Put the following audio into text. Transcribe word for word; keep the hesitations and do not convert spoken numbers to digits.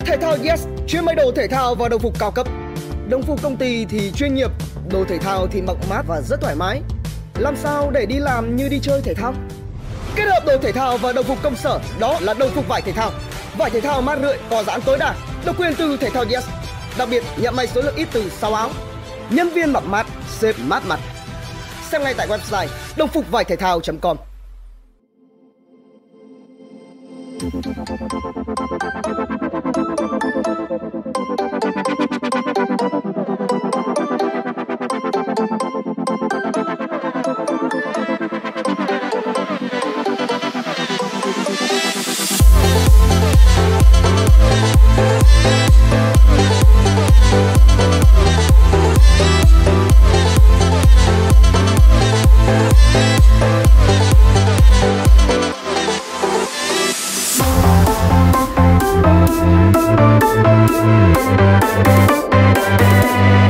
Thể thao Yes chuyên may đồ thể thao và đồng phục cao cấp. Đồng phục công ty thì chuyên nghiệp, đồ thể thao thì mặc mát và rất thoải mái. Làm sao để đi làm như đi chơi thể thao? Kết hợp đồ thể thao và đồng phục công sở, đó là đồng phục vải thể thao. Vải thể thao mát rượi, có giãn tối đa, độc quyền từ Thể thao Yes. Đặc biệt nhận may số lượng ít từ sáu áo. Nhân viên mặc mát, sếp mát mặt. Xem ngay tại website đồng phục vải thể thao chấm com. We'll be right back.